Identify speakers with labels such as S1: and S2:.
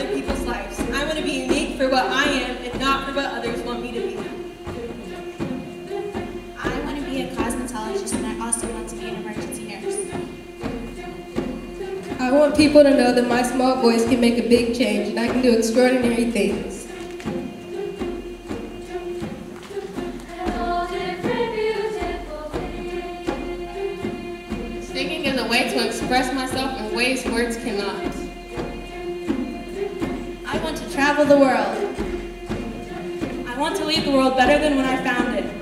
S1: other people's lives. I want to be unique for what I am and not for what others want me to be.
S2: I want to be a cosmetologist, and I also want to be an emergency nurse.
S3: I want people to know that my small voice can make a big change and I can do extraordinary things.
S4: Singing is a way to express myself in ways words cannot.
S1: I want to travel the world. I want to leave the world better than when I found it.